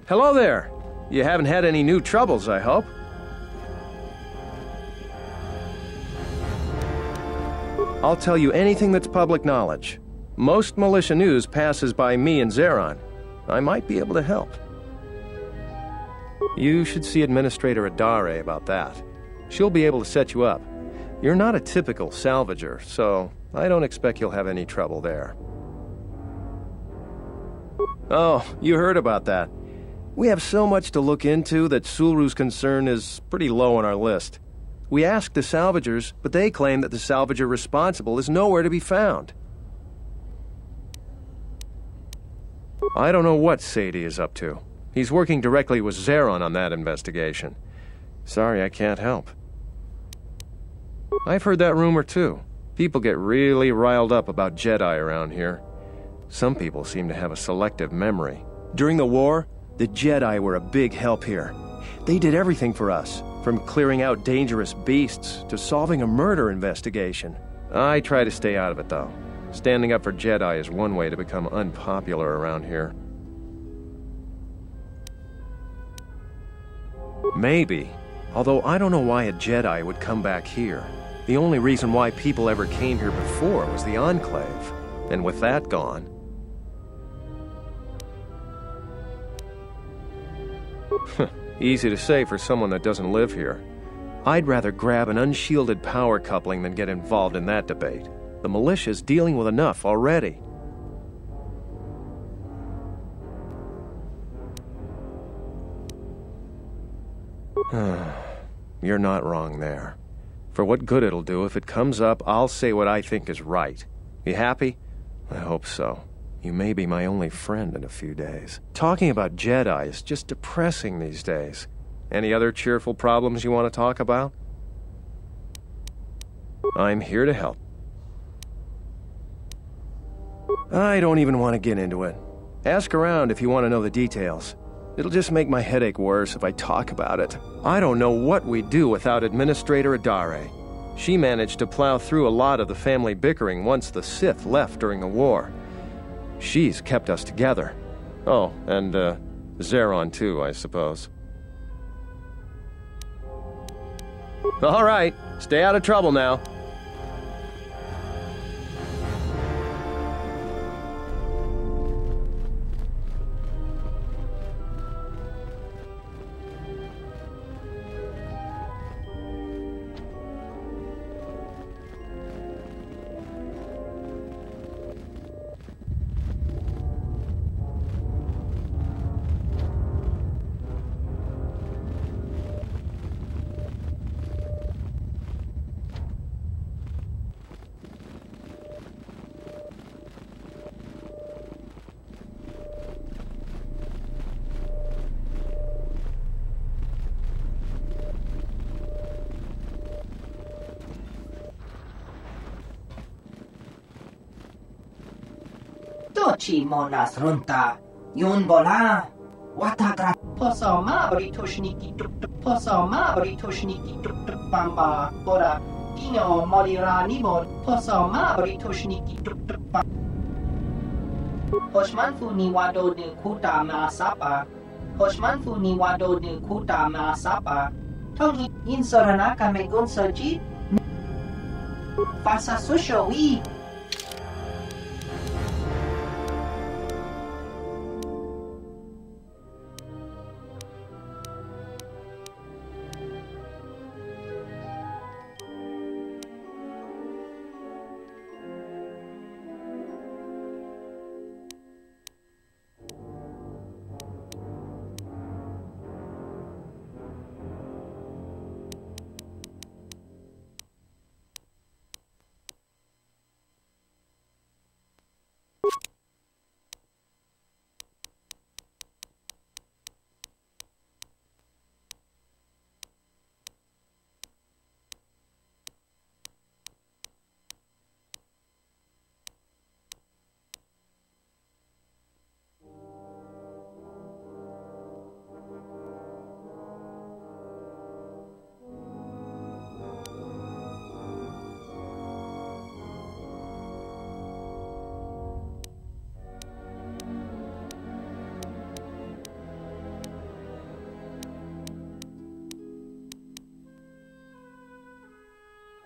Hello there. You haven't had any new troubles, I hope. I'll tell you anything that's public knowledge. Most militia news passes by me and Zeron. I might be able to help. You should see Administrator Adare about that. She'll be able to set you up. You're not a typical salvager, so I don't expect you'll have any trouble there. Oh, you heard about that. We have so much to look into that Sulru's concern is pretty low on our list. We asked the salvagers, but they claim that the salvager responsible is nowhere to be found. I don't know what Sadie is up to. He's working directly with Zeron on that investigation. Sorry, I can't help. I've heard that rumor too. People get really riled up about Jedi around here. Some people seem to have a selective memory. During the war, the Jedi were a big help here. They did everything for us, from clearing out dangerous beasts to solving a murder investigation. I try to stay out of it, though. Standing up for Jedi is one way to become unpopular around here. Maybe, although I don't know why a Jedi would come back here. The only reason why people ever came here before was the Enclave, and with that gone... Easy to say for someone that doesn't live here. I'd rather grab an unshielded power coupling than get involved in that debate. The militia's dealing with enough already. You're not wrong there. For what good it'll do, if it comes up, I'll say what I think is right. You happy? I hope so. You may be my only friend in a few days. Talking about Jedi is just depressing these days. Any other cheerful problems you want to talk about? I'm here to help. I don't even want to get into it. Ask around if you want to know the details. It'll just make my headache worse if I talk about it. I don't know what we'd do without Administrator Adare. She managed to plow through a lot of the family bickering once the Sith left during the war. She's kept us together. Oh, and, Zeron too, I suppose. All right, stay out of trouble now. Dochi monas runta, yun bola, watagra. Posoma britushniki tuk posoma britushniki tuk bamba, bora, dino molira nibor, posoma britushniki tuk bamba. Hoshmanfu ni wado de kuta maasapa, Hoshmanfu ni wado de kuta maasapa, Tongi insoranaka megunsoji, Fasa susho wi.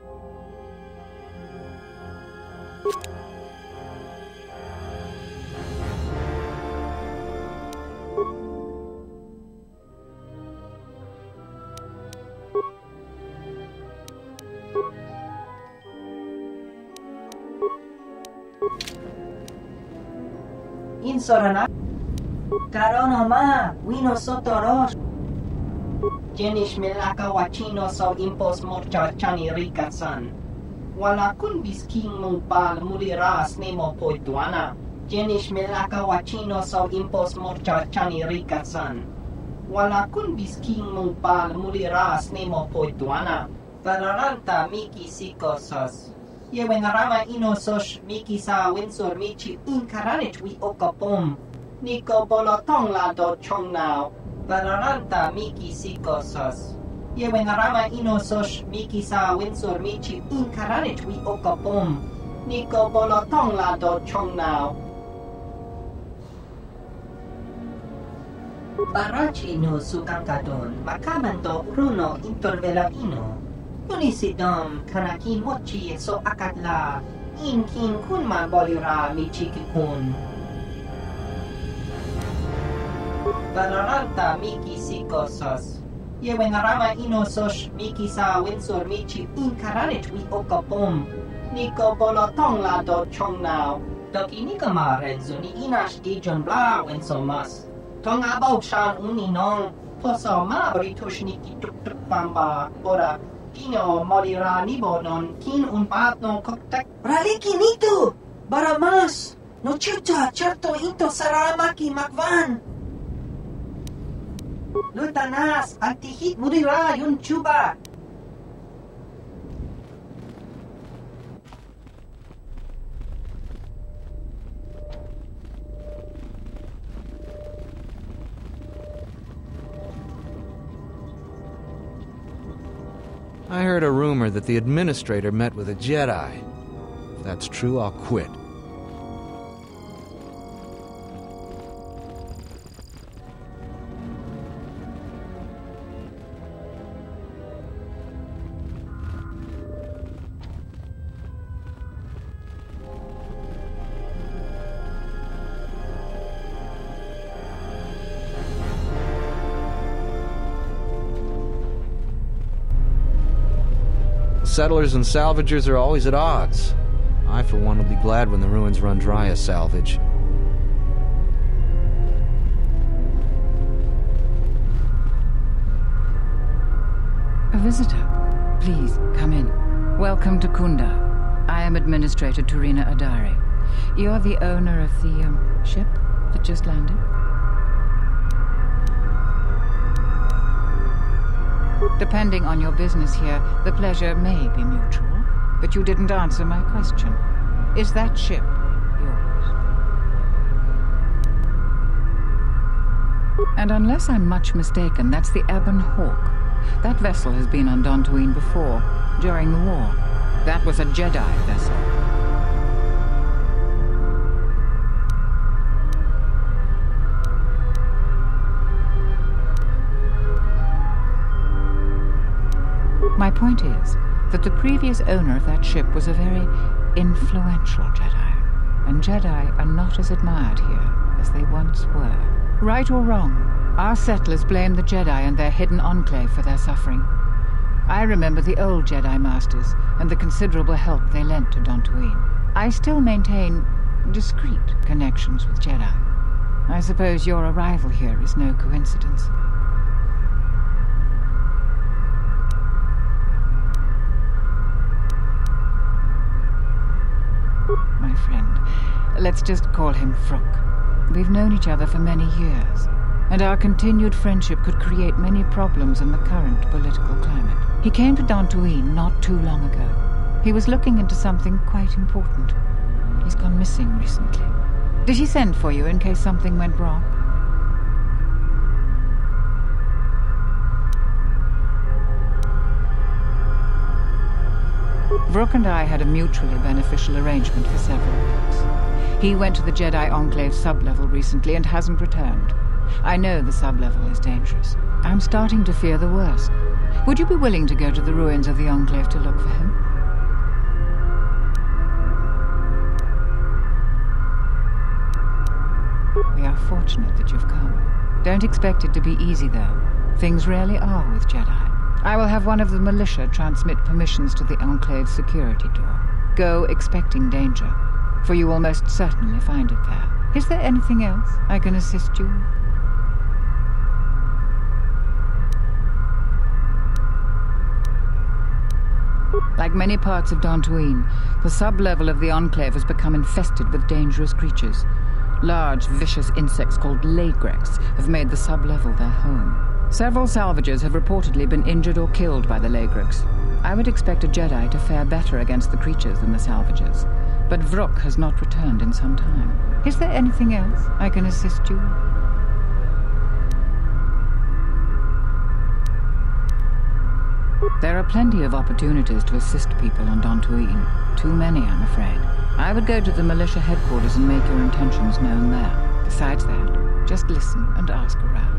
Insorana Karonoma Wino Sotorosh Jenish Milaka Wachino so impos morcha chani rikasan Wala kun bisking mong pal muliras nemo poituana Jenish Milaka Wachino so impos morcha chani rikasan Wala kun bisking mong pal muliras nemo poituana Tararanta miki sikosas Yewenarama inosos miki sa winsor michi inkaranich wi okapom. Niko bolotong la do chong now. Tararanta miki sikosas. Yewenarama inosos miki sa winsor michi inkaranich wi okapom. Niko bolotong la do chong now. Barachi no sukangkadon makamando runo intervela ino. Unisidom kanakin mochi so akatla inkin kun man bolira michiki kun. Balaranta miki sikosas. Yewenarama inosos miki sa winsor michi inkaranich wi okapom. Niko bolotong la do chong now. Doki nikama redzo ni inash dijon bla wenso mas. Tong abaw shan uninong. Poso ma britush niki tuk tuk pamba ora. Kino molira nibonon kin un patno koktek. Raliki nito! Baramas! No chucha certo into saramaki makvan! Lutanas, antihit murira yun chuba! I heard a rumor that the administrator met with a Jedi. If that's true, I'll quit. Settlers and salvagers are always at odds. I, for one, will be glad when the ruins run dry as salvage. A visitor. Please, come in. Welcome to Kunda. I am Administrator Turina Adari. You're the owner of the, ship that just landed? Depending on your business here, the pleasure may be mutual, but you didn't answer my question. Is that ship yours? And unless I'm much mistaken, that's the Ebon Hawk. That vessel has been on Dantooine before, during the war. That was a Jedi vessel. My point is that the previous owner of that ship was a very influential Jedi, and Jedi are not as admired here as they once were. Right or wrong, our settlers blame the Jedi and their hidden enclave for their suffering. I remember the old Jedi Masters and the considerable help they lent to Dantooine. I still maintain discreet connections with Jedi. I suppose your arrival here is no coincidence. My friend, let's just call him Frook. We've known each other for many years, and our continued friendship could create many problems in the current political climate. He came to Dantooine not too long ago. He was looking into something quite important. He's gone missing recently. Did he send for you in case something went wrong? Vrook and I had a mutually beneficial arrangement for several weeks. He went to the Jedi Enclave sublevel recently and hasn't returned. I know the sublevel is dangerous. I'm starting to fear the worst. Would you be willing to go to the ruins of the Enclave to look for him? We are fortunate that you've come. Don't expect it to be easy, though. Things rarely are with Jedi. I will have one of the militia transmit permissions to the Enclave's security door. Go expecting danger, for you will most certainly find it there. Is there anything else I can assist you with? Like many parts of Dantooine, the sub-level of the Enclave has become infested with dangerous creatures. Large, vicious insects called Lagrex have made the sub-level their home. Several salvagers have reportedly been injured or killed by the Lagrex. I would expect a Jedi to fare better against the creatures than the salvagers, but Vrook has not returned in some time. Is there anything else I can assist you with? There are plenty of opportunities to assist people on Dantooine. Too many, I'm afraid. I would go to the militia headquarters and make your intentions known there. Besides that, just listen and ask around.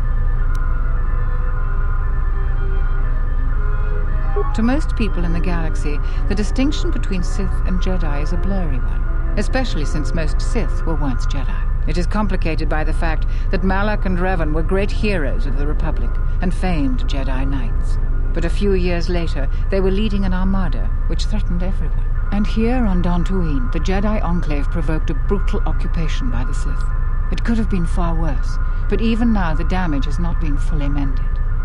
To most people in the galaxy, the distinction between Sith and Jedi is a blurry one, especially since most Sith were once Jedi. It is complicated by the fact that Malak and Revan were great heroes of the Republic and famed Jedi Knights. But a few years later, they were leading an armada which threatened everyone. And here on Dantooine, the Jedi Enclave provoked a brutal occupation by the Sith. It could have been far worse, but even now the damage has not been fully mended.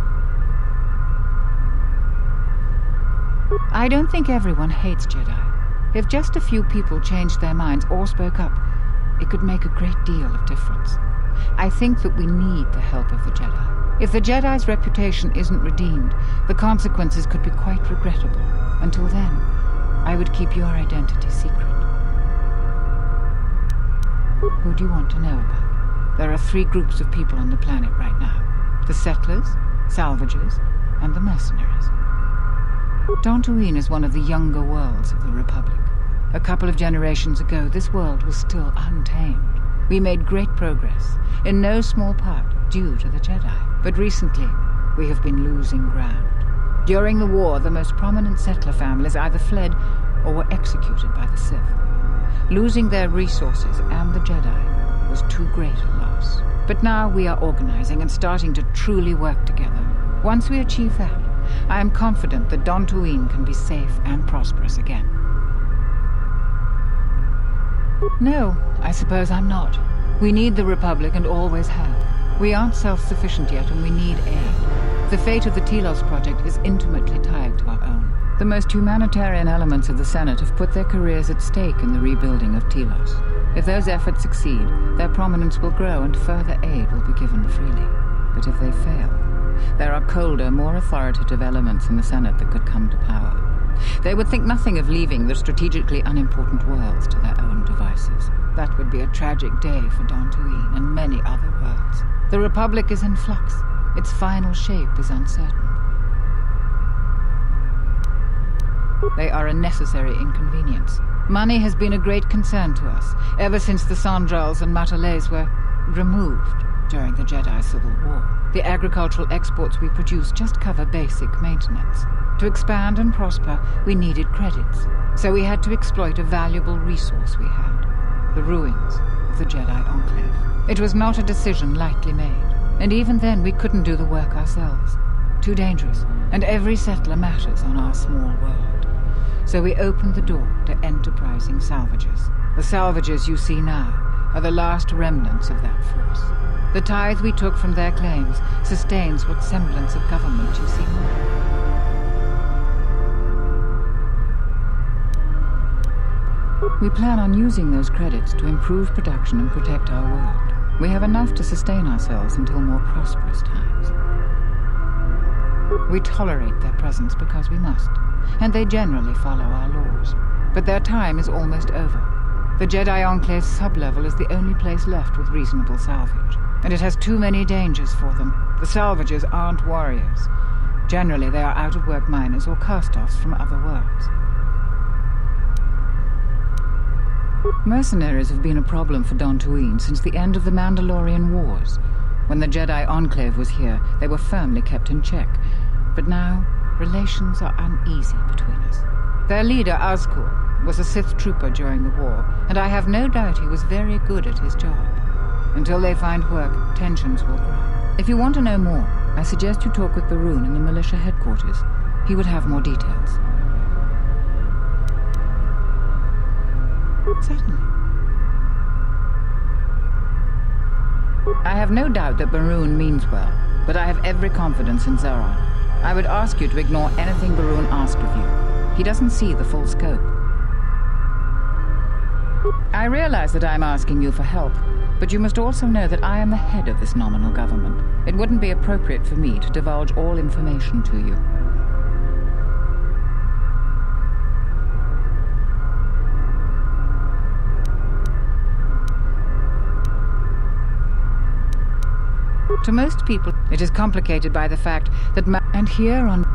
I don't think everyone hates Jedi. If just a few people changed their minds or spoke up, it could make a great deal of difference. I think that we need the help of the Jedi. If the Jedi's reputation isn't redeemed, the consequences could be quite regrettable. Until then, I would keep your identity secret. Who do you want to know about? There are 3 groups of people on the planet right now. The settlers, salvagers, and the mercenaries. Dantooine is one of the younger worlds of the Republic. A couple of generations ago, this world was still untamed. We made great progress, in no small part due to the Jedi. But recently, we have been losing ground. During the war, the most prominent settler families either fled or were executed by the Sith. Losing their resources and the Jedi was too great a loss. But now we are organizing and starting to truly work together. Once we achieve that, I am confident that Dantooine can be safe and prosperous again. No, I suppose I'm not. We need the Republic and always have. We aren't self-sufficient yet and we need aid. The fate of the Telos project is intimately tied to our own. The most humanitarian elements of the Senate have put their careers at stake in the rebuilding of Telos. If those efforts succeed, their prominence will grow and further aid will be given freely. But if they fail, there are colder, more authoritative elements in the Senate that could come to power. They would think nothing of leaving the strategically unimportant worlds to their own devices. That would be a tragic day for Dantooine and many other worlds. The Republic is in flux. Its final shape is uncertain. They are a necessary inconvenience. Money has been a great concern to us, ever since the Sandrals and Matalays were removed during the Jedi Civil War. The agricultural exports we produce just cover basic maintenance. To expand and prosper, we needed credits, so we had to exploit a valuable resource we had, the ruins of the Jedi Enclave. It was not a decision lightly made, and even then we couldn't do the work ourselves. Too dangerous, and every settler matters on our small world. So we opened the door to enterprising salvagers. The salvagers you see now are the last remnants of that force. The tithe we took from their claims sustains what semblance of government you see now. We plan on using those credits to improve production and protect our world. We have enough to sustain ourselves until more prosperous times. We tolerate their presence because we must, and they generally follow our laws. But their time is almost over. The Jedi Enclave's sub-level is the only place left with reasonable salvage, and it has too many dangers for them. The salvagers aren't warriors. Generally, they are out-of-work miners or cast-offs from other worlds. Mercenaries have been a problem for Dantooine since the end of the Mandalorian Wars. When the Jedi Enclave was here, they were firmly kept in check. But now, relations are uneasy between us. Their leader, Azkul, was a Sith trooper during the war, and I have no doubt he was very good at his job. Until they find work, tensions will grow. If you want to know more, I suggest you talk with Barun in the militia headquarters. He would have more details. Certainly. I have no doubt that Barun means well, but I have every confidence in Zoran. I would ask you to ignore anything Barun asked of you. He doesn't see the full scope. I realize that I'm asking you for help, but you must also know that I am the head of this nominal government. It wouldn't be appropriate for me to divulge all information to you. To most people, it is complicated by the fact that and here on...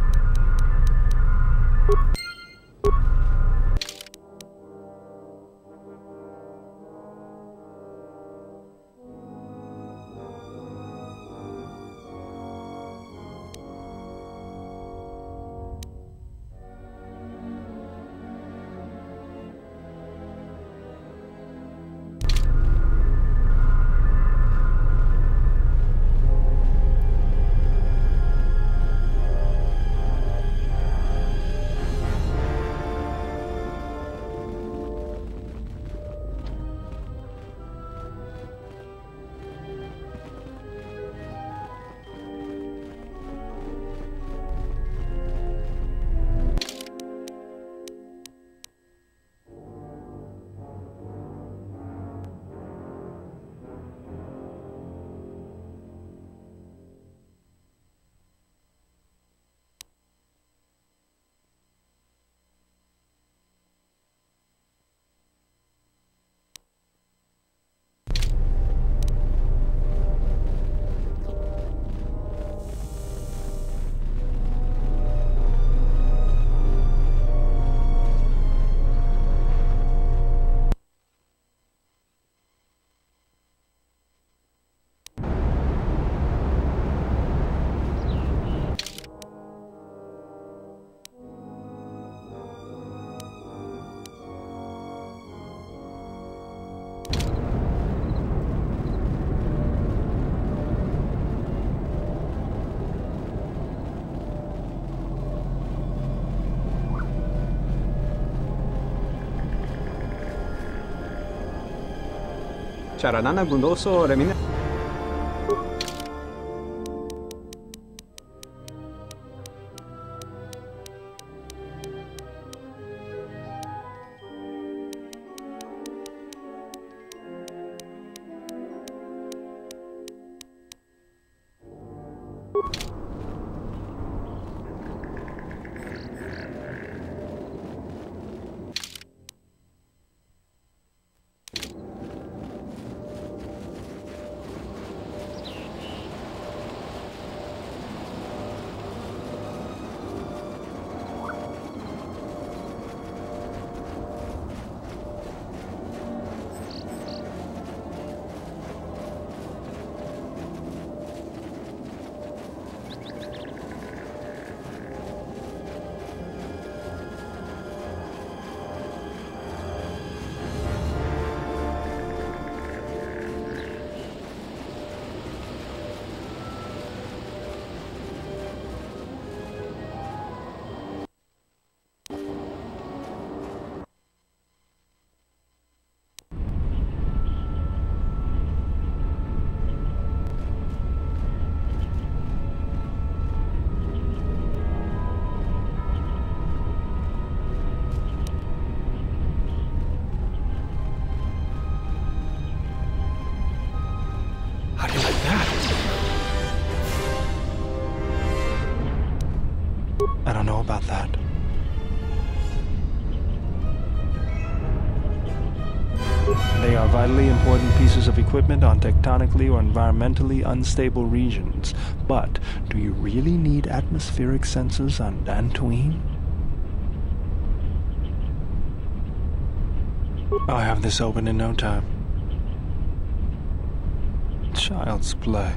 Charanana Gundoso Remina. I don't know about that. They are vitally important pieces of equipment on tectonically or environmentally unstable regions. But do you really need atmospheric sensors on Dantooine? I'll have this open in no time. Child's play.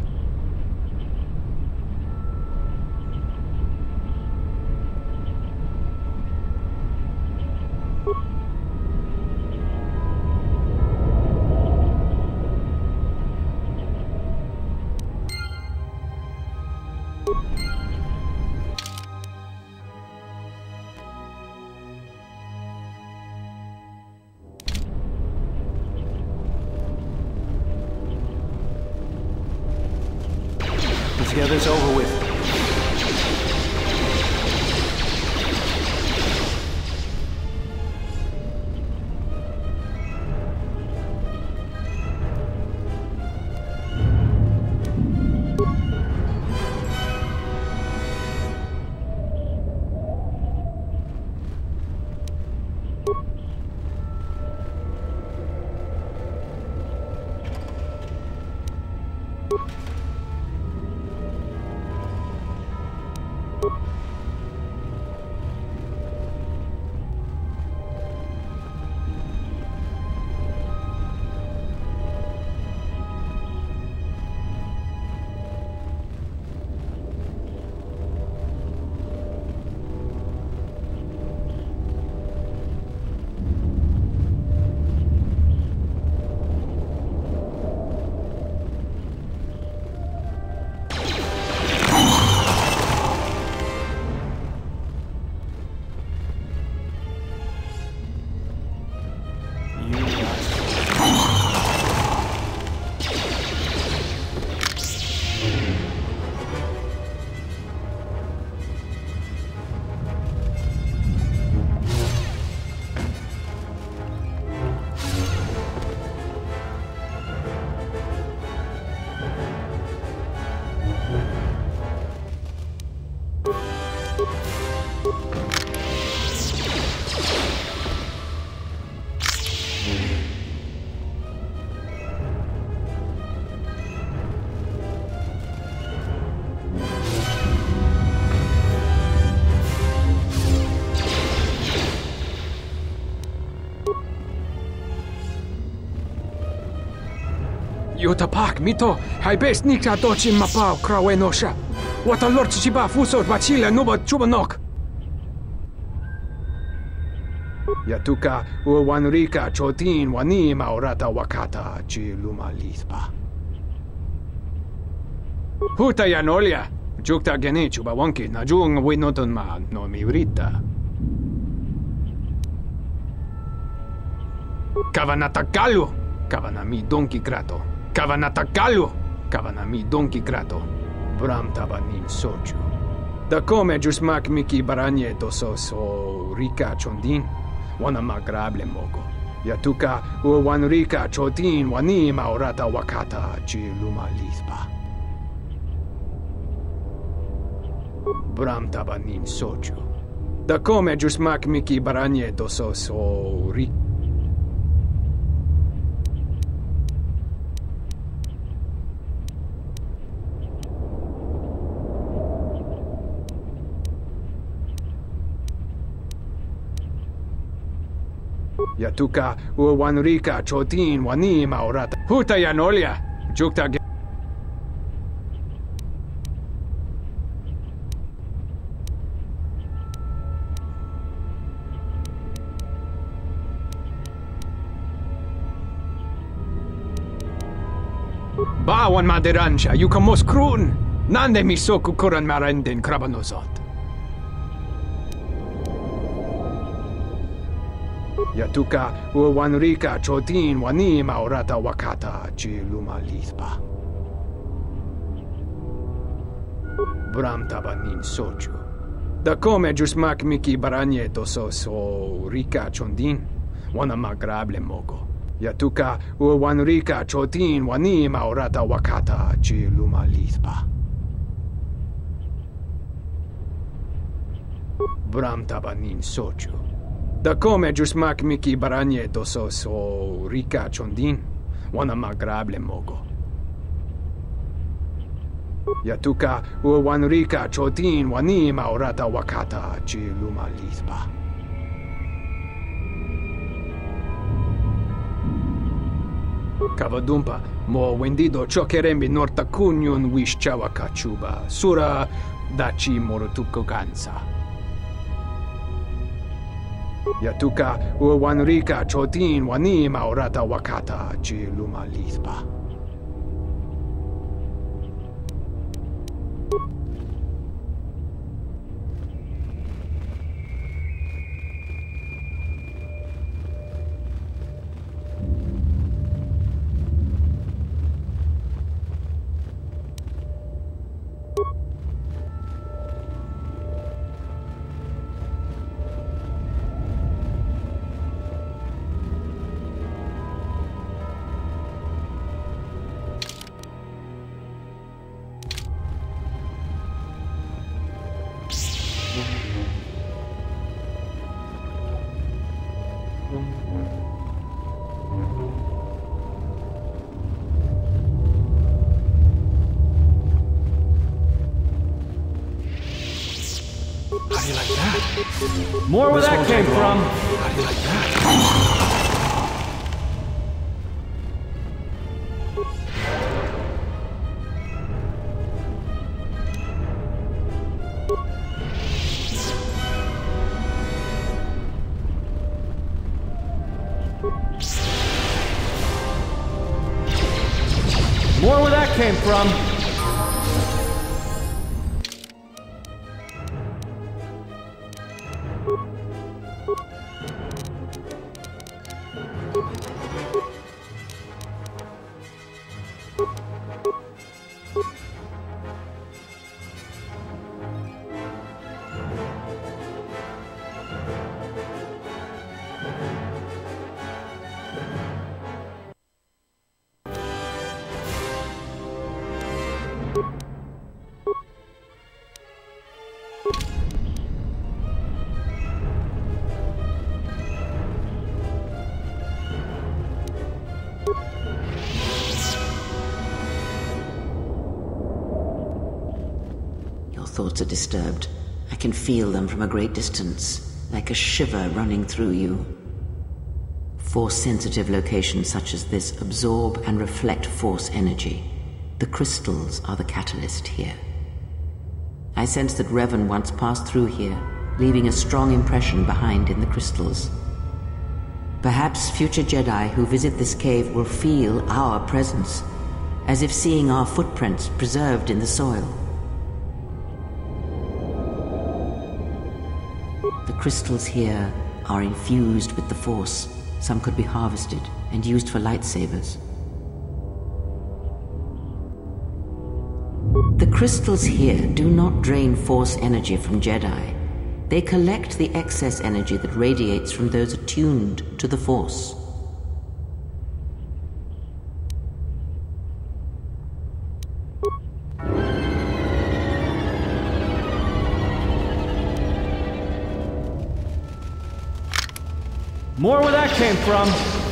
get this over with. Yutapak mito, hai best nikta dochin mapao krawenosha. What a lord chiba fuso bachila nuba chubanok. Yatuka uwanrika chotin wani maurata wakata chiluma lispa. Huta yanolia, jukta gene chuba wonki na jung winoton ma no miurita. Kavanatakalu, kavanami donki grato. Kavanatakalu, kavanami donki grato. Bram tabanin soju. Da come jusmak miki baranye doso so rika chondin. Wana magrable mogo. Yatuka wan rika chotin wani maurata wakata chiluma lispa. Bram tabanin soju. Da come jusmak miki baranye doso so rika. Yatuka uwanrika chotin wani maurata. Huta yanolia, jukta ge. Bawan maderansha, yukamos krun. Nande misoku kuran marenden krabanosot. Yatuka uwanrika chotin wani maurata wakata chiluma lispa. Bram tabanin soju. Da come jusmak miki baranye doso so rika chondin. Wana magrable mogo. Yatuka uwanrika chotin wani maurata wakata chiluma lispa. Bram tabanin soju. Da come jusmak miki baranye doso so rika chondin. Wana magrable mogo. Yatuka uwanrika chotin wani maurata wakata chiluma lispa. Kavadumpa mo wendido chokerembi norta kunyun wishchawa kachuba. Sura dachi morotuko gansa. Yatuka uwanrika chotin wani maurata wakata chiluma lispa. How do you like that? More where that came from. How do you like that? More where that came from. Thoughts are disturbed. I can feel them from a great distance, like a shiver running through you. Force-sensitive locations such as this absorb and reflect force energy. The crystals are the catalyst here. I sense that Revan once passed through here, leaving a strong impression behind in the crystals. Perhaps future Jedi who visit this cave will feel our presence, as if seeing our footprints preserved in the soil. The crystals here are infused with the Force. Some could be harvested and used for lightsabers. The crystals here do not drain Force energy from Jedi. They collect the excess energy that radiates from those attuned to the Force. More where that came from.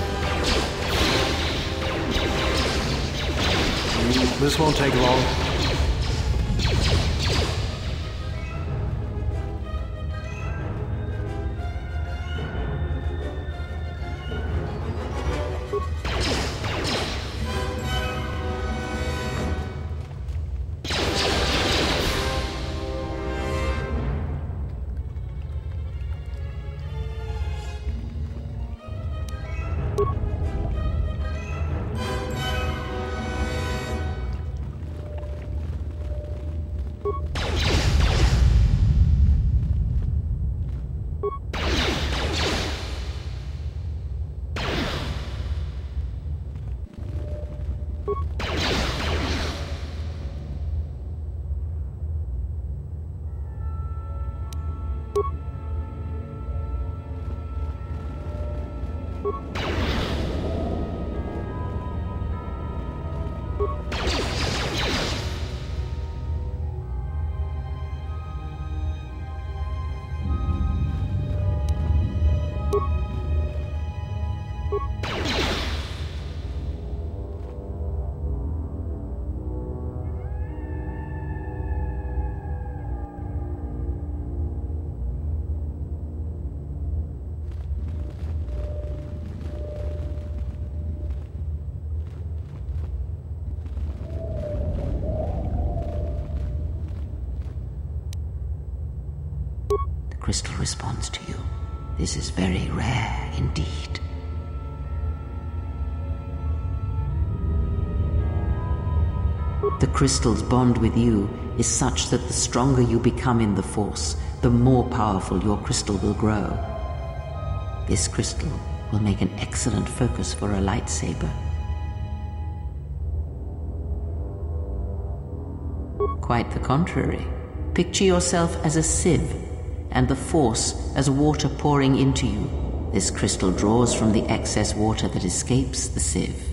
This won't take long. Crystal responds to you. This is very rare indeed. The crystal's bond with you is such that the stronger you become in the Force, the more powerful your crystal will grow. This crystal will make an excellent focus for a lightsaber. Quite the contrary. Picture yourself as a sieve, and the Force as water pouring into you. This crystal draws from the excess water that escapes the sieve.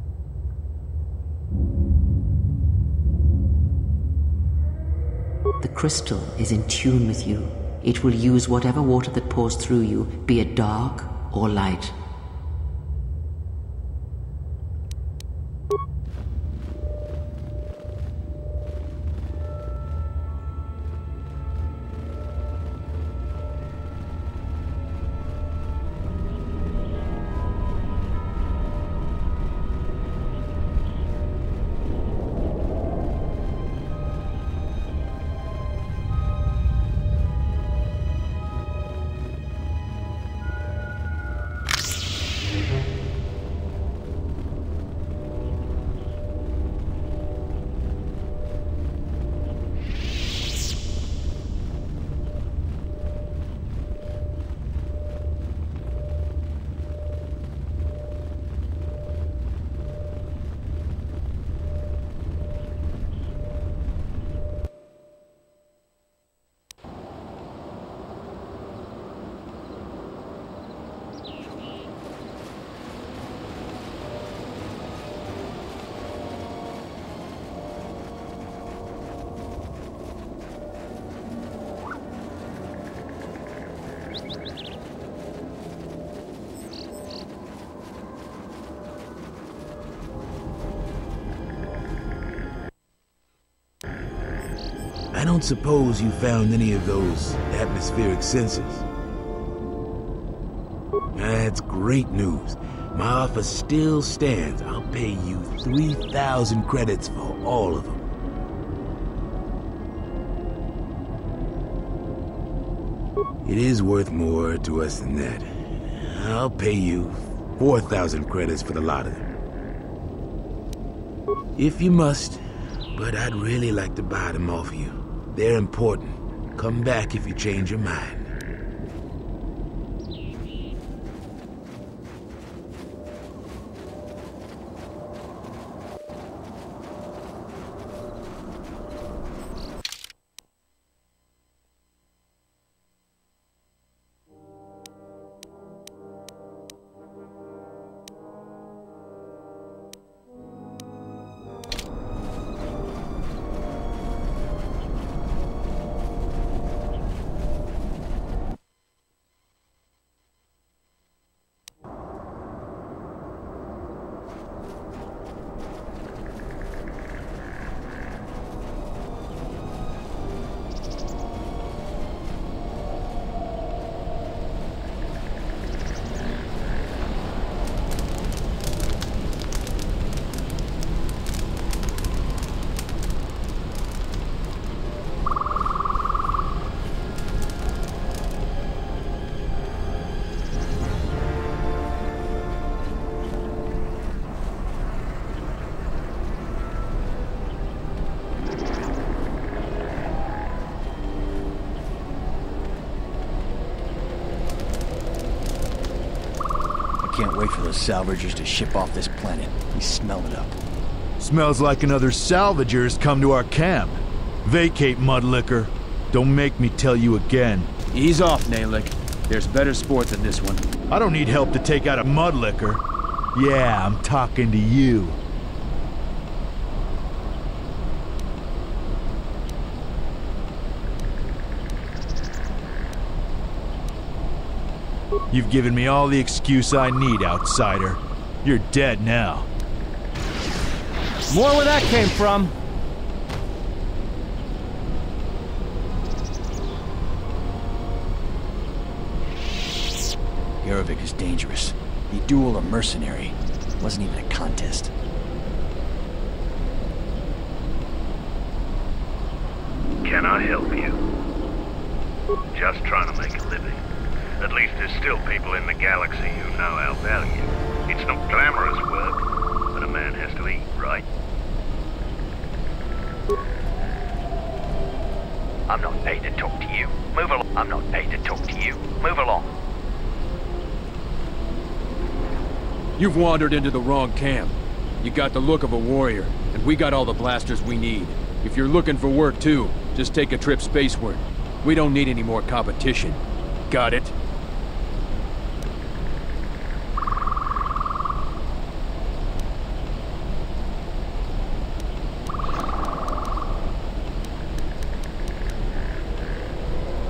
The crystal is in tune with you. It will use whatever water that pours through you, be it dark or light. I don't suppose you found any of those atmospheric sensors. That's great news. My offer still stands. I'll pay you 3,000 credits for all of them. It is worth more to us than that. I'll pay you 4,000 credits for the lot of them. If you must, but I'd really like to buy them off you. They're important. Come back if you change your mind. Can't wait for those salvagers to ship off this planet. We smell it up. Smells like another salvager has come to our camp. Vacate, Mudlicker. Don't make me tell you again. Ease off, Nalick. There's better sport than this one. I don't need help to take out a Mudlicker. Yeah, I'm talking to you. You've given me all the excuse I need, outsider. You're dead now. More where that came from. Yarovik is dangerous. He duel a mercenary. It wasn't even a contest. Can I help you? Just trying to make a living. At least there's still people in the galaxy who know our value. It's not glamorous work, but a man has to eat, right? I'm not paid to talk to you. Move along. I'm not paid to talk to you. Move along. You've wandered into the wrong camp. You got the look of a warrior, and we got all the blasters we need. If you're looking for work too, just take a trip spaceward. We don't need any more competition. Got it?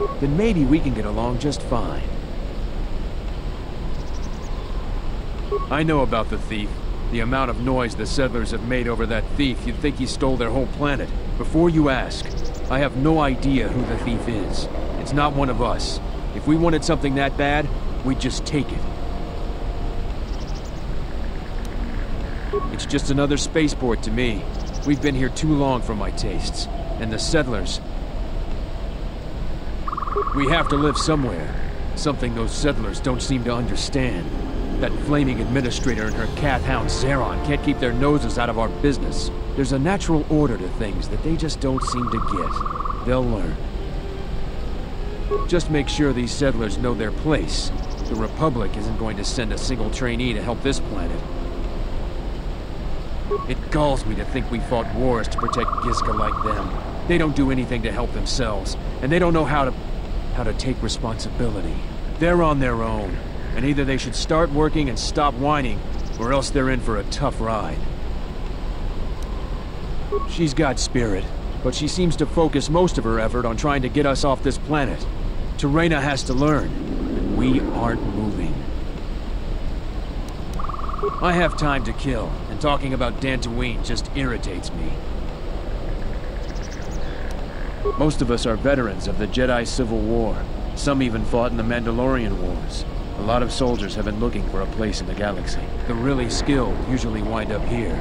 then maybe we can get along just fine. I know about the thief. The amount of noise the settlers have made over that thief, you'd think he stole their whole planet. Before you ask, I have no idea who the thief is. It's not one of us. If we wanted something that bad, we'd just take it. It's just another spaceport to me. We've been here too long for my tastes. And the settlers... We have to live somewhere. Something those settlers don't seem to understand. That flaming administrator and her cat hound Zeron can't keep their noses out of our business. There's a natural order to things that they just don't seem to get. They'll learn. Just make sure these settlers know their place. The Republic isn't going to send a single trainee to help this planet. It galls me to think we fought wars to protect Gizka like them. They don't do anything to help themselves, and they don't know how to take responsibility. They're on their own. And either they should start working and stop whining, or else they're in for a tough ride. She's got spirit, but she seems to focus most of her effort on trying to get us off this planet. Terena has to learn, and we aren't moving. I have time to kill, and talking about Dantooine just irritates me. Most of us are veterans of the Jedi Civil War. Some even fought in the Mandalorian Wars. A lot of soldiers have been looking for a place in the galaxy. The really skilled usually wind up here.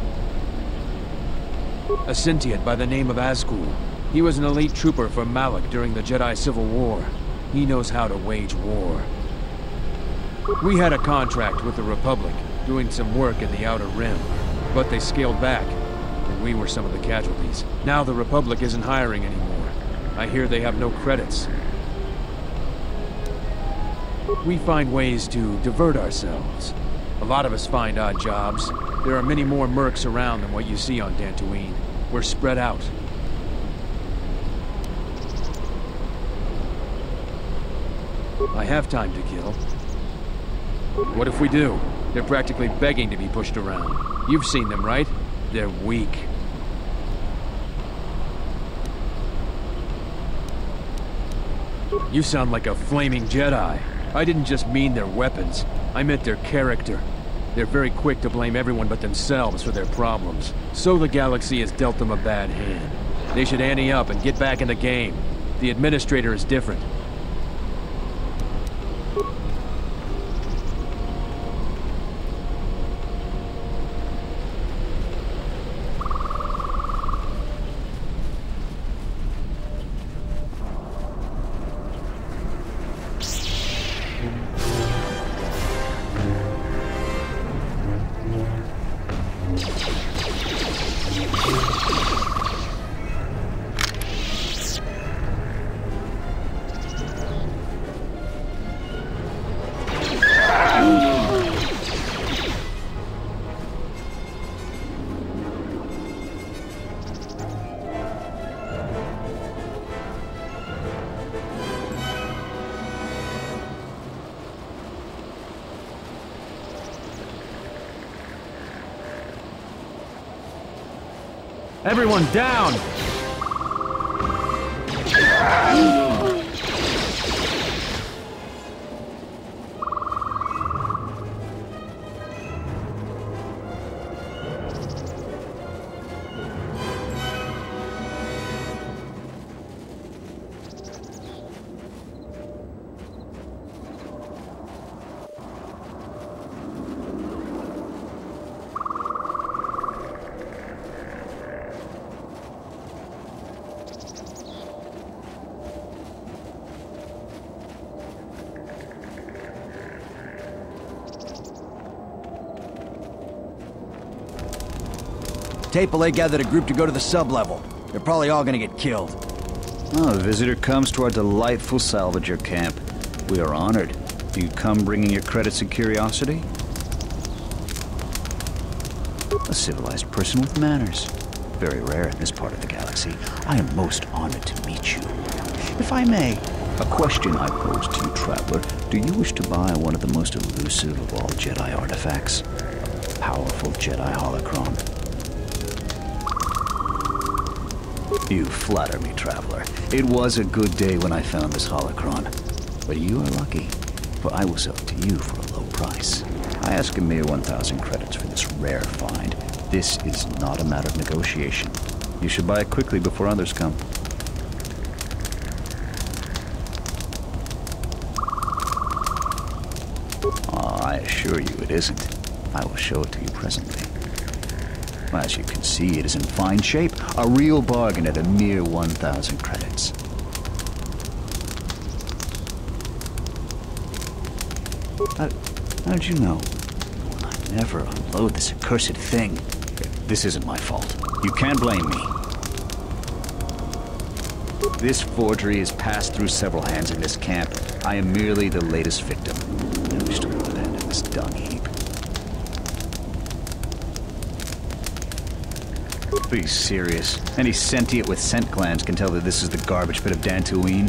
A Sentient by the name of Azkul. He was an elite trooper for Malak during the Jedi Civil War. He knows how to wage war. We had a contract with the Republic, doing some work in the Outer Rim, but they scaled back, and we were some of the casualties. Now the Republic isn't hiring anymore. I hear they have no credits. We find ways to divert ourselves. A lot of us find odd jobs. There are many more mercs around than what you see on Dantooine. We're spread out. I have time to kill. What if we do? They're practically begging to be pushed around. You've seen them, right? They're weak. You sound like a flaming Jedi. I didn't just mean their weapons. I meant their character. They're very quick to blame everyone but themselves for their problems. So the galaxy has dealt them a bad hand. They should ante up and get back in the game. The administrator is different. Everyone down! Tapele gathered a group to go to the sub-level. They're probably all gonna get killed. Oh, a visitor comes to our delightful salvager camp. We are honored. Do you come bringing your credits and curiosity? A civilized person with manners. Very rare in this part of the galaxy. I am most honored to meet you. If I may, a question I pose to you, traveler. Do you wish to buy one of the most elusive of all Jedi artifacts? A powerful Jedi holocron. You flatter me, Traveler. It was a good day when I found this holocron. But you are lucky, for I will sell it to you for a low price. I ask a mere 1,000 credits for this rare find. This is not a matter of negotiation. You should buy it quickly before others come. I assure you it isn't. I will show it to you presently. As you can see, it is in fine shape. A real bargain at a mere 1,000 credits. How did you know? I never unload this accursed thing. This isn't my fault. You can't blame me. This forgery has passed through several hands in this camp. I am merely the latest victim. I wish to put an end to this dung heap. Be serious. Any sentient with scent glands can tell that this is the garbage pit of Dantooine.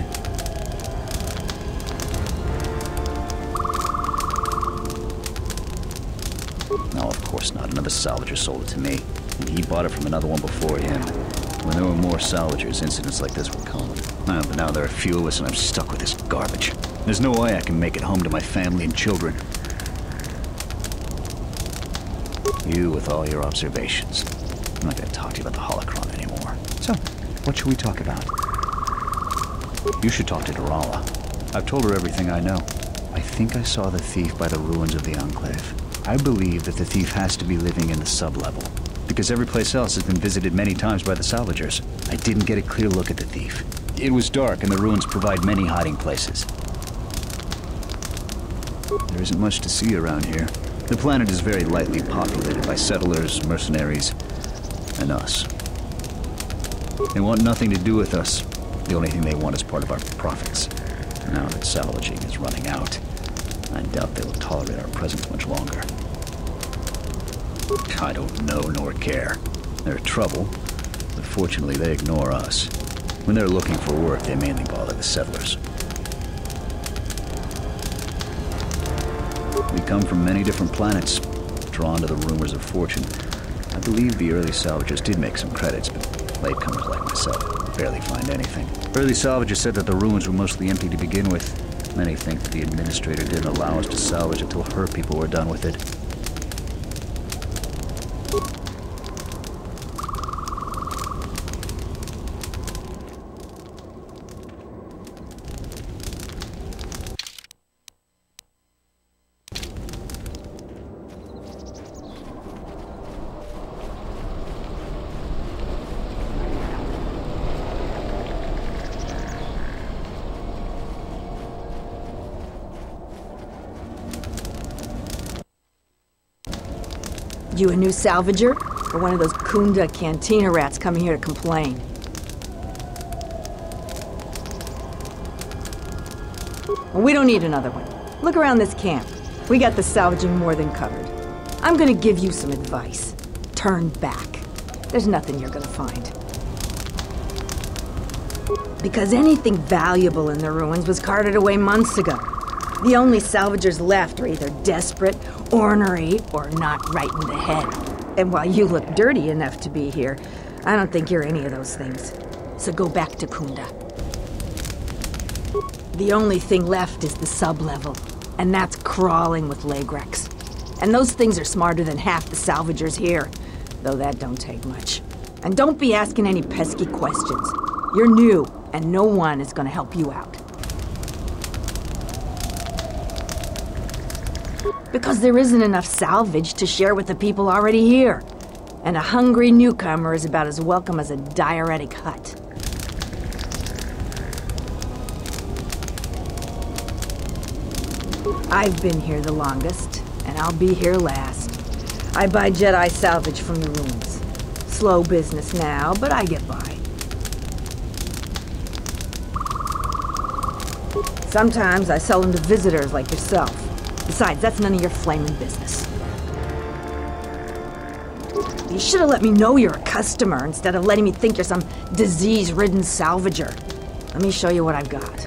No, of course not. Another salvager sold it to me, and he bought it from another one before him. When there were more salvagers, incidents like this were common. But now there are few of us, and I'm stuck with this garbage. There's no way I can make it home to my family and children. You with all your observations. I'm not going to talk to you about the holocron anymore. So, what should we talk about? You should talk to Durala. I've told her everything I know. I think I saw the thief by the ruins of the Enclave. I believe that the thief has to be living in the sub-level, because every place else has been visited many times by the salvagers. I didn't get a clear look at the thief. It was dark, and the ruins provide many hiding places. There isn't much to see around here. The planet is very lightly populated by settlers, mercenaries, and us. They want nothing to do with us. The only thing they want is part of our profits. Now that salvaging is running out, I doubt they will tolerate our presence much longer. I don't know nor care. They're trouble, but fortunately they ignore us. When they're looking for work, they mainly bother the settlers. We come from many different planets, drawn to the rumors of fortune. I believe the early salvagers did make some credits, but latecomers like myself barely find anything. Early salvagers said that the ruins were mostly empty to begin with. Many think that the administrator didn't allow us to salvage until her people were done with it. You a new salvager? Or one of those Kunda cantina rats coming here to complain? Well, we don't need another one. Look around this camp. We got the salvaging more than covered. I'm gonna give you some advice. Turn back. There's nothing you're gonna find. Because anything valuable in the ruins was carted away months ago. The only salvagers left are either desperate, ornery, or not right in the head. And while you look dirty enough to be here, I don't think you're any of those things. So go back to Kunda. The only thing left is the sub-level, and that's crawling with Lagrex. And those things are smarter than half the salvagers here, though that don't take much. And don't be asking any pesky questions. You're new, and no one is gonna help you out. Because there isn't enough salvage to share with the people already here. And a hungry newcomer is about as welcome as a diuretic hut. I've been here the longest, and I'll be here last. I buy Jedi salvage from the ruins. Slow business now, but I get by. Sometimes I sell them to visitors like yourself. Besides, that's none of your flaming business. You should have let me know you're a customer instead of letting me think you're some disease-ridden salvager. Let me show you what I've got.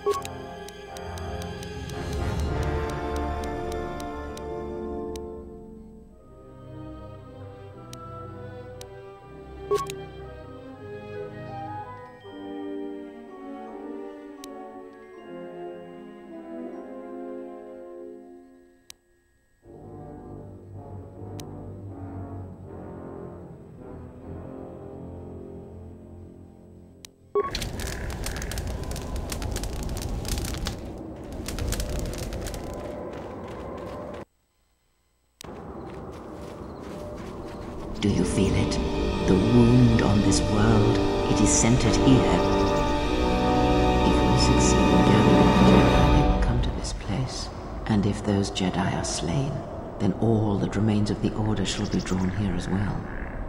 Do you feel it? The wound on this world, it is centered here. If we succeed in gathering the Jedi, they will come to this place. And if those Jedi are slain, then all that remains of the Order shall be drawn here as well.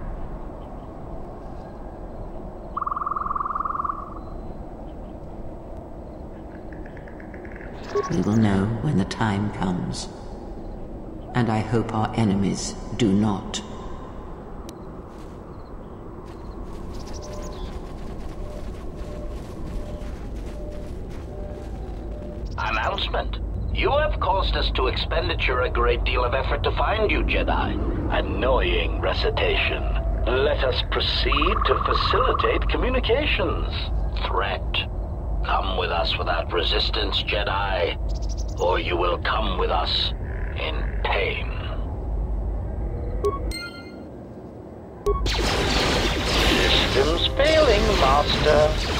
We will know when the time comes. And I hope our enemies do not. Announcement. You have caused us to expenditure a great deal of effort to find you, Jedi. Annoying recitation. Let us proceed to facilitate communications. Threat. Come with us without resistance, Jedi, or you will come with us in pain. Systems failing, Master.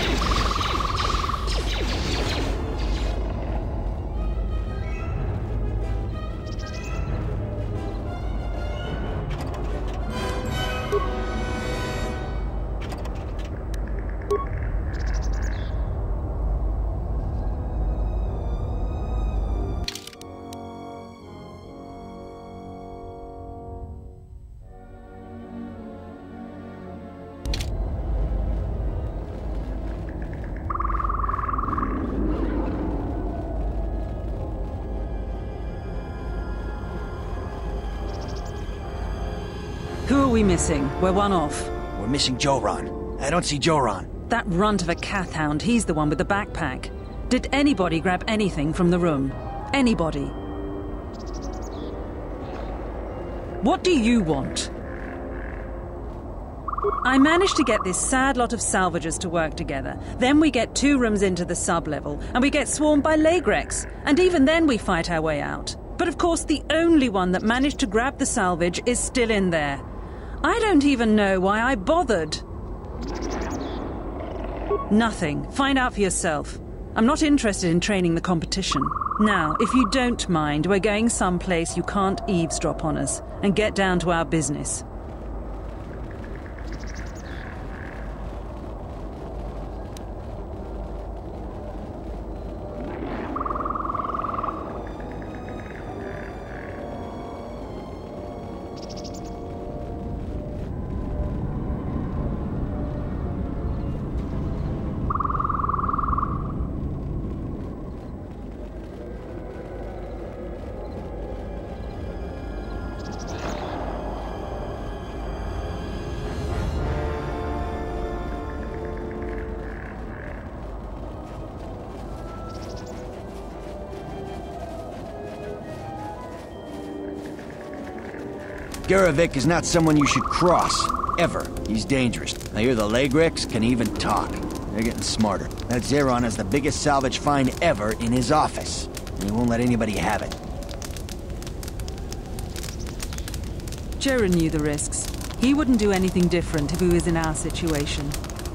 Who are we missing? We're one off. We're missing Joran. I don't see Joran. That runt of a Kathhound, he's the one with the backpack. Did anybody grab anything from the room? Anybody? What do you want? I managed to get this sad lot of salvagers to work together. Then we get 2 rooms into the sub-level, and we get swarmed by Lagrex. And even then we fight our way out. But of course the only one that managed to grab the salvage is still in there. I don't even know why I bothered. Nothing. Find out for yourself. I'm not interested in training the competition. Now, if you don't mind, we're going someplace you can't eavesdrop on us, and get down to our business. Garavik is not someone you should cross. Ever. He's dangerous. I hear the Lagrex can even talk. They're getting smarter. That Zeron has the biggest salvage find ever in his office. And he won't let anybody have it. Jaren knew the risks. He wouldn't do anything different if he was in our situation.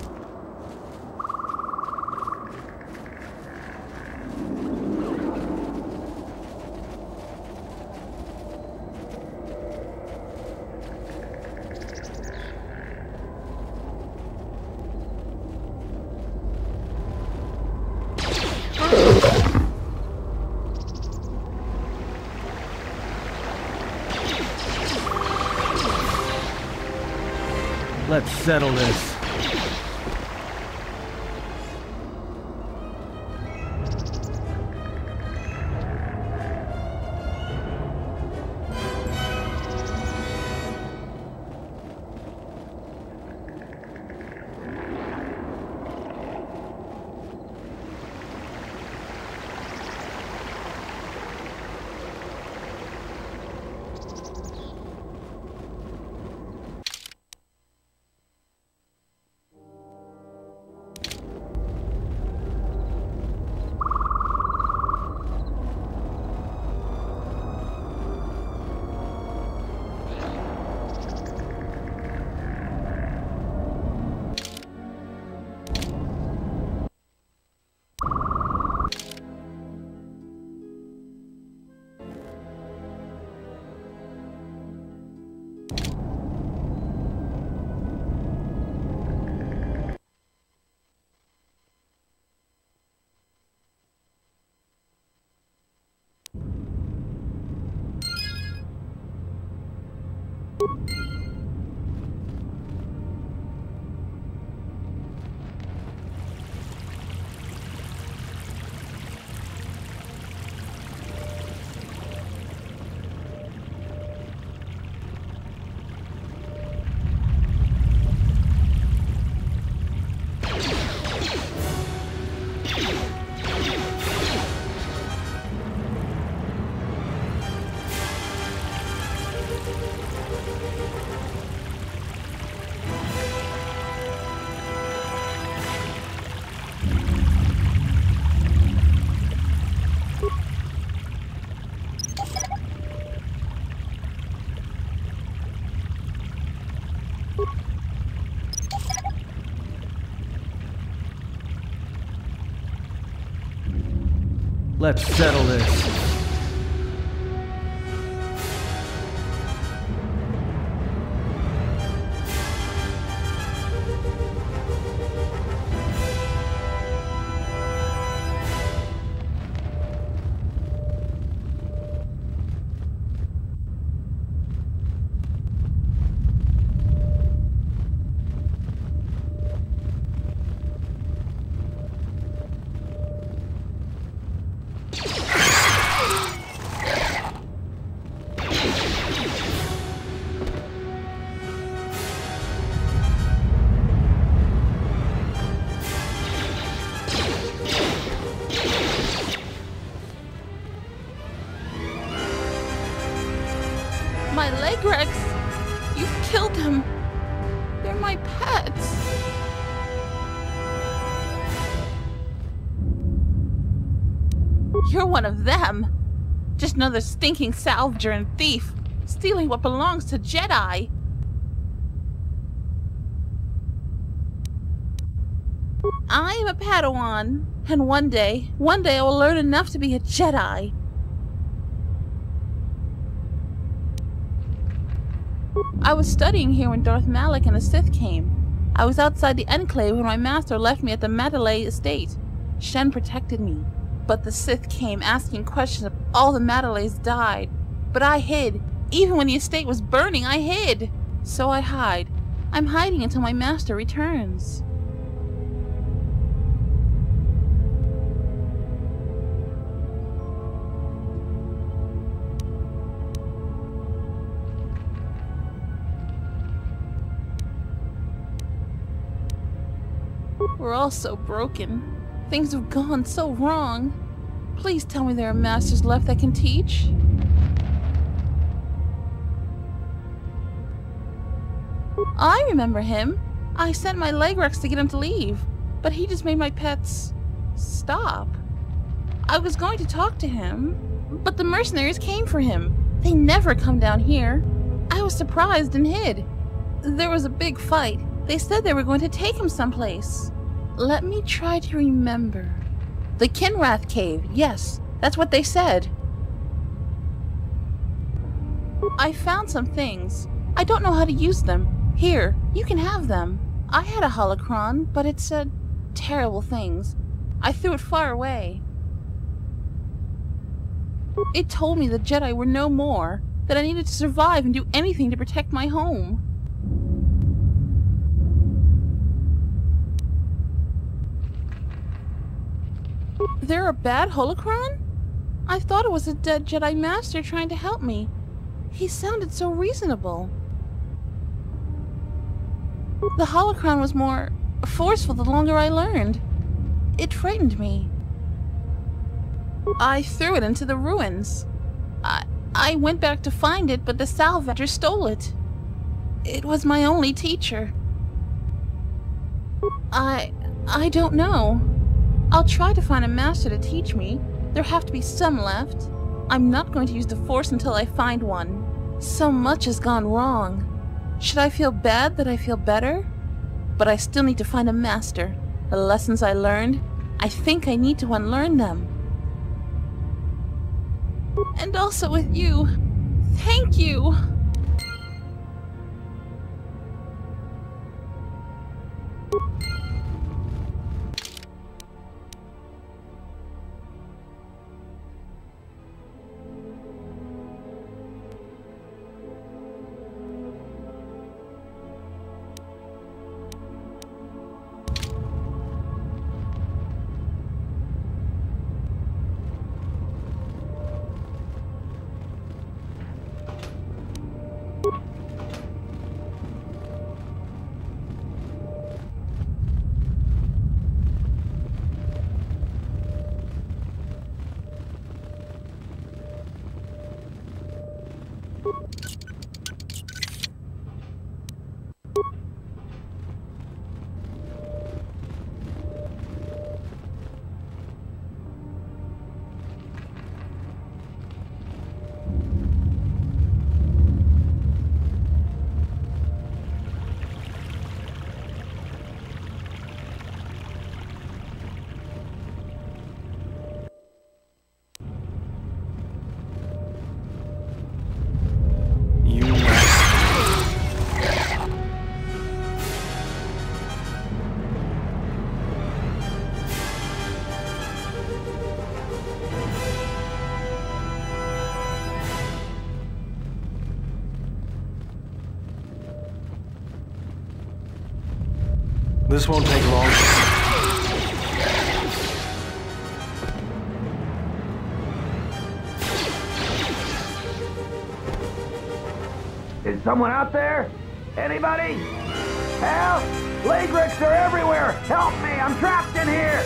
Let's settle this. Let's settle this. My Lagrex! You've killed them! They're my pets! You're one of them! Just another stinking salvager and thief, stealing what belongs to Jedi! I am a Padawan, and one day I will learn enough to be a Jedi. I was studying here when Darth Malak and the Sith came. I was outside the Enclave when my master left me at the Madalay estate. Shen protected me, but the Sith came asking questions. All the Madalays died, but I hid. Even when the estate was burning, I hid. So I hide. I'm hiding until my master returns. We're all so broken. Things have gone so wrong. Please tell me there are masters left that can teach. I remember him. I sent my Lagrex to get him to leave, but he just made my pets stop. I was going to talk to him, but the mercenaries came for him. They never come down here. I was surprised and hid. There was a big fight. They said they were going to take him someplace. Let me try to remember. The Kinrath Cave, yes, that's what they said. I found some things. I don't know how to use them. Here, you can have them. I had a holocron, but it said terrible things. I threw it far away. It told me the Jedi were no more, that I needed to survive and do anything to protect my home. They're a bad holocron? I thought it was a dead Jedi Master trying to help me. He sounded so reasonable. The holocron was more forceful the longer I learned. It frightened me. I threw it into the ruins. I went back to find it, but the Salvager stole it. It was my only teacher. I don't know. I'll try to find a master to teach me. There have to be some left. I'm not going to use the Force until I find one. So much has gone wrong. Should I feel bad that I feel better? But I still need to find a master. The lessons I learned, I think I need to unlearn them. And also with you. Thank you! This won't take long. Is someone out there? Anybody? Help! Lagrix are everywhere! Help me! I'm trapped in here!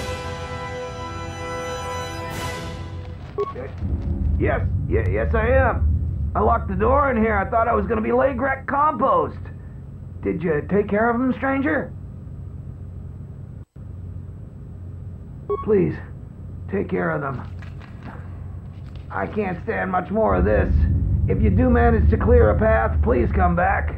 Yes I am. I locked the door in here. I thought I was gonna be Lagrek compost. Did you take care of him, stranger? Please, take care of them. I can't stand much more of this. If you do manage to clear a path, please come back.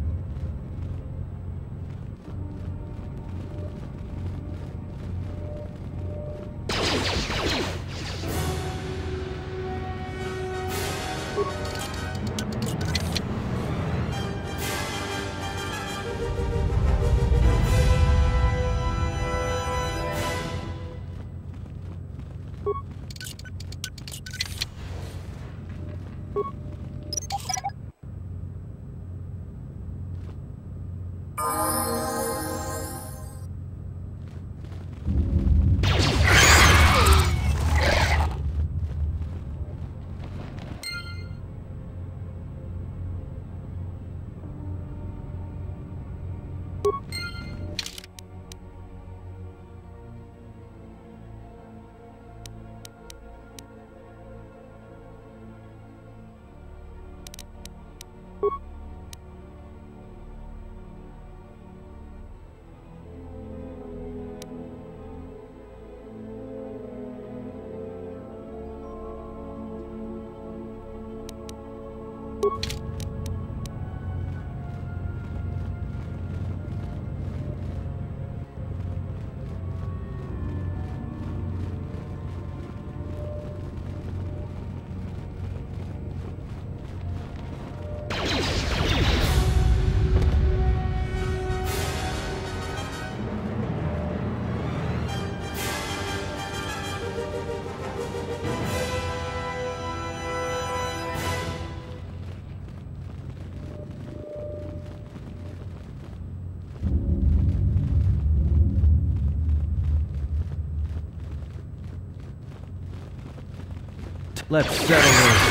Let's settle this.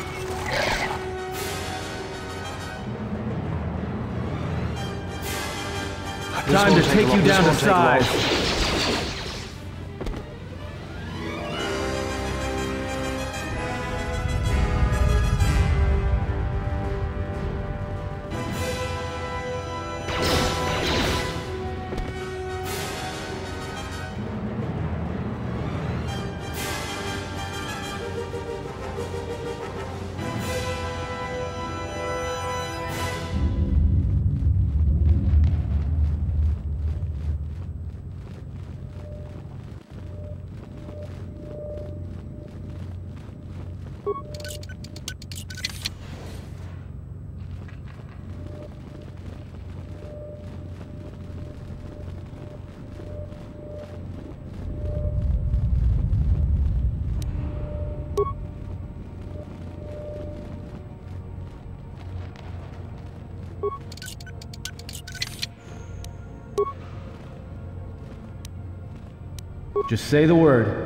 Time to take you down to size. Just say the word.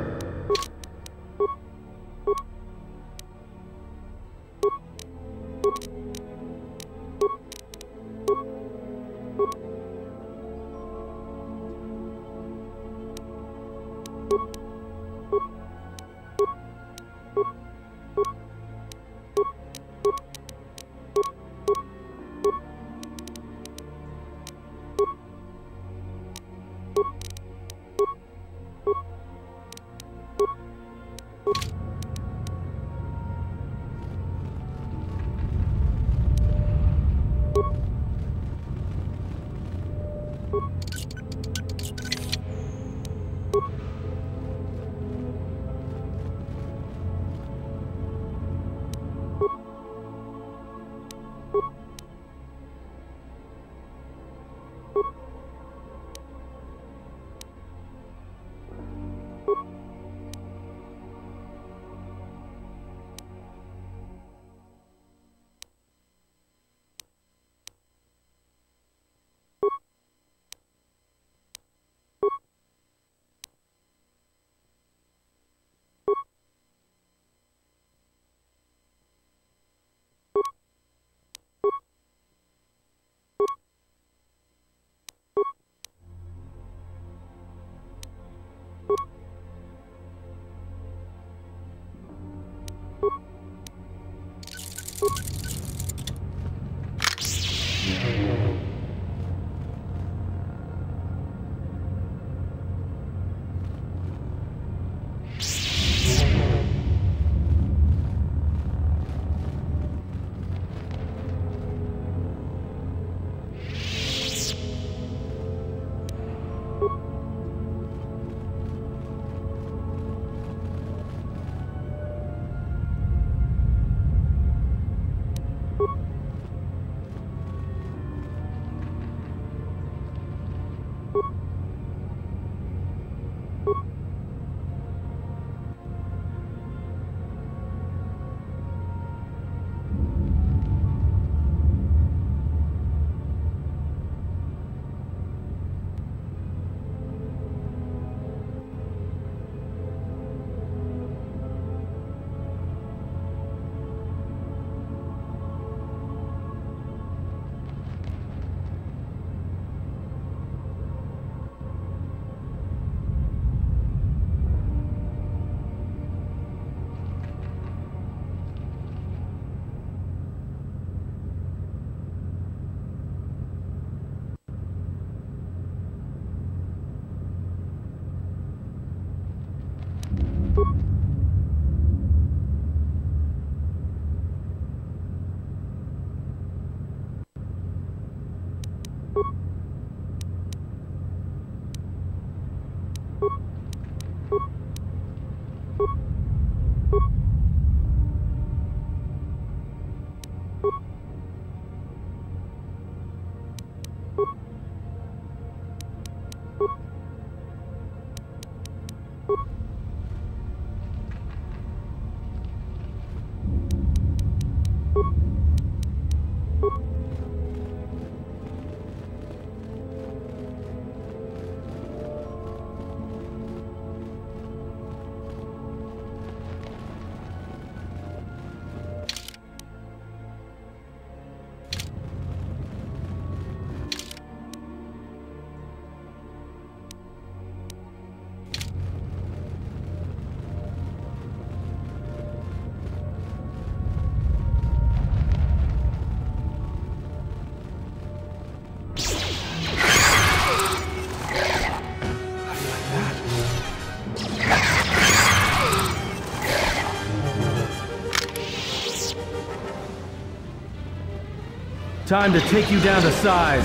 Time to take you down to size.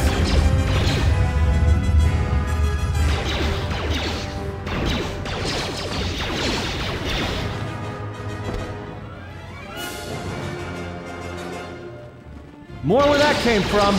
More where that came from.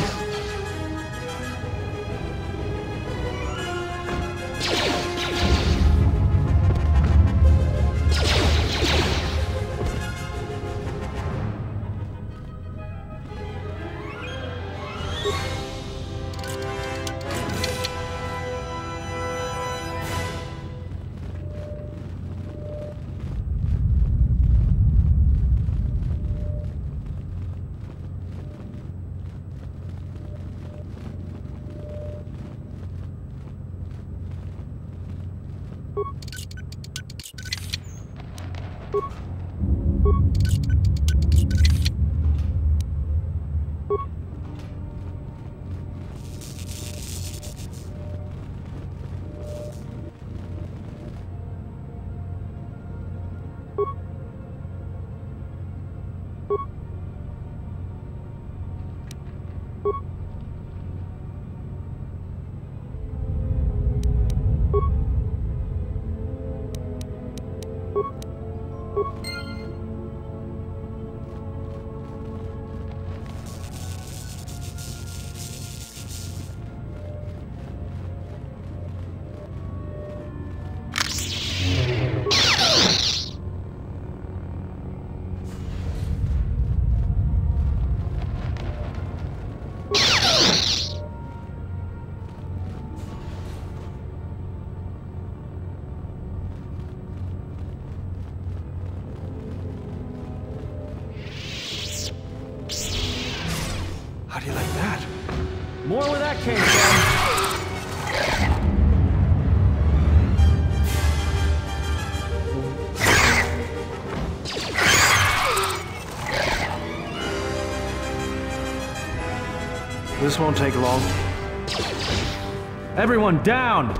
How do you like that? More where that came from. This won't take long. Everyone down!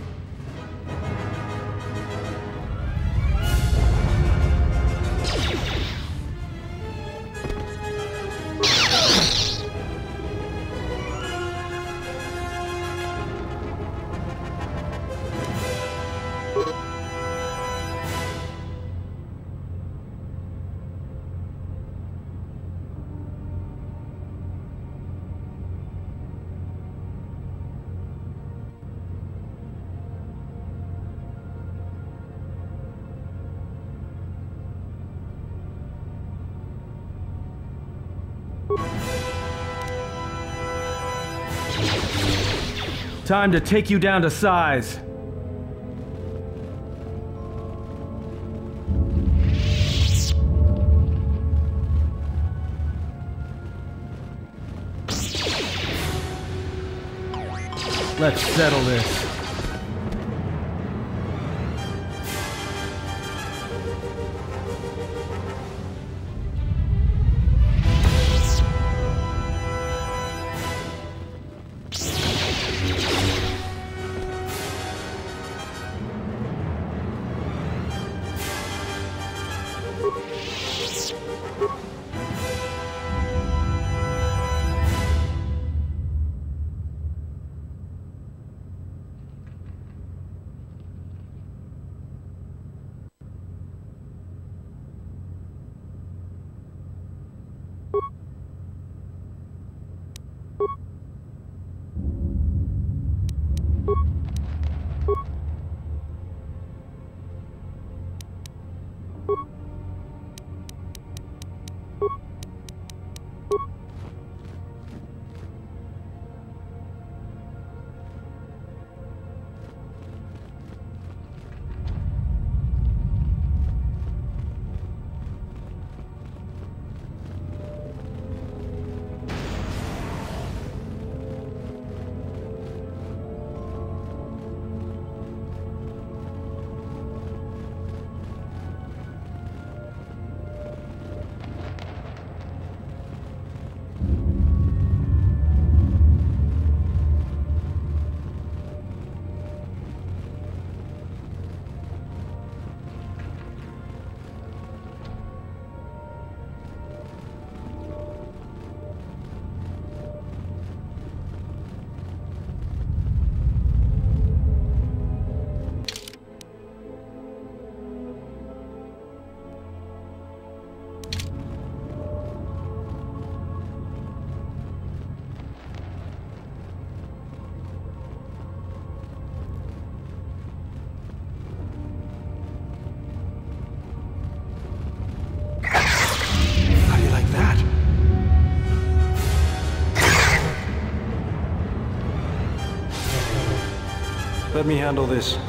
Time to take you down to size. Let's settle this. Let me handle this.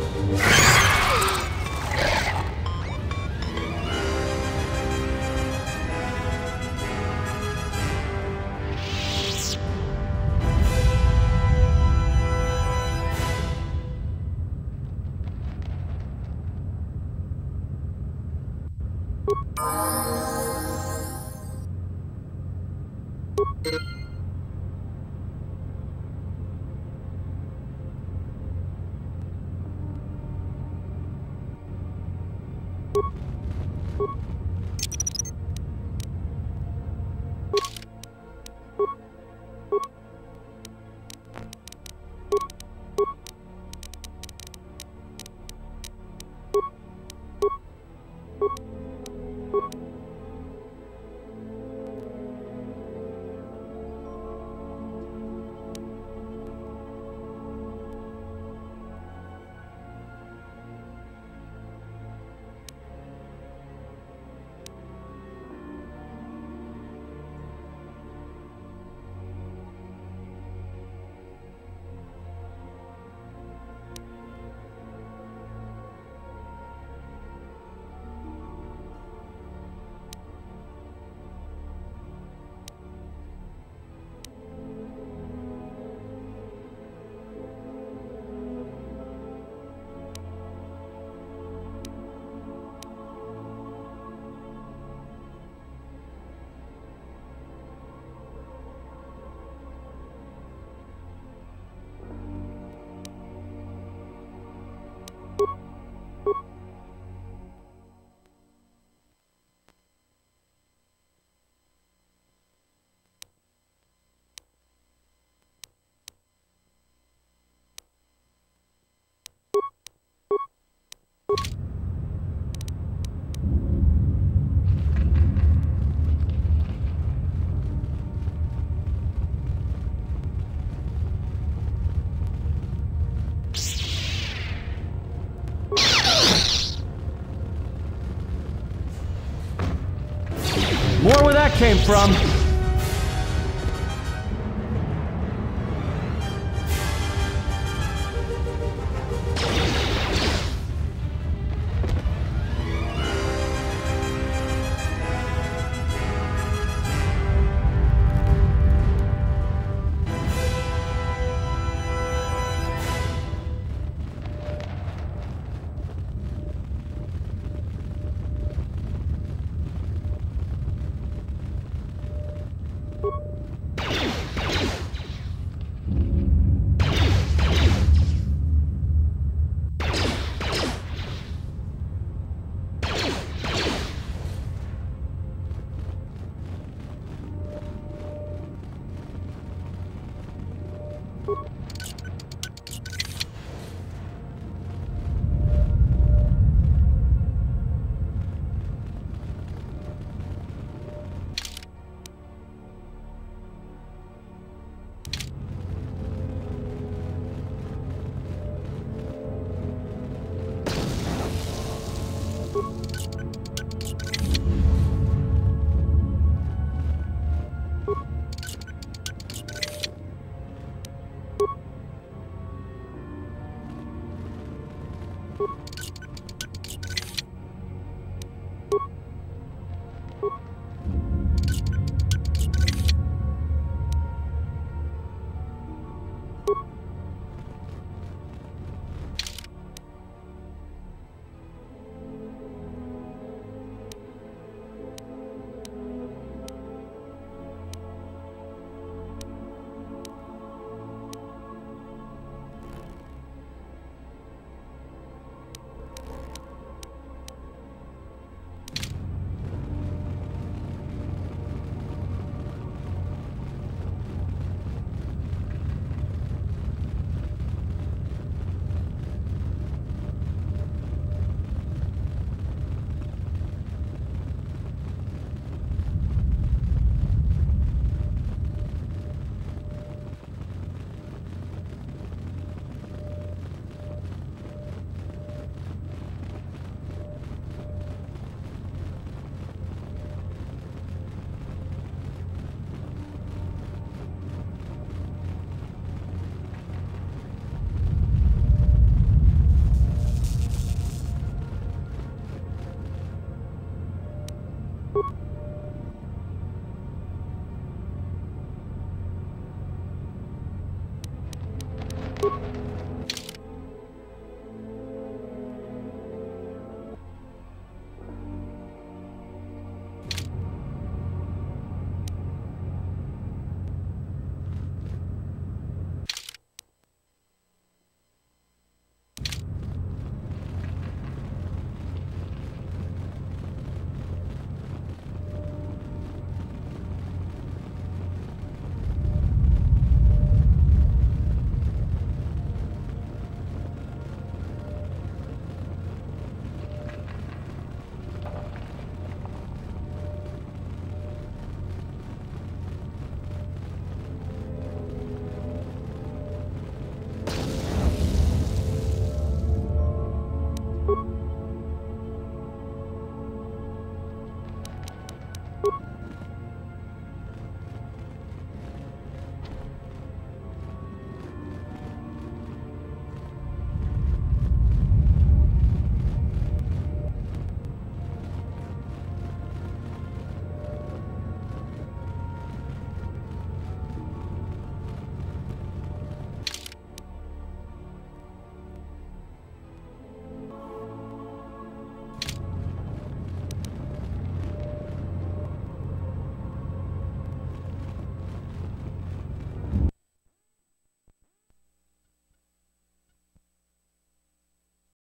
came from. You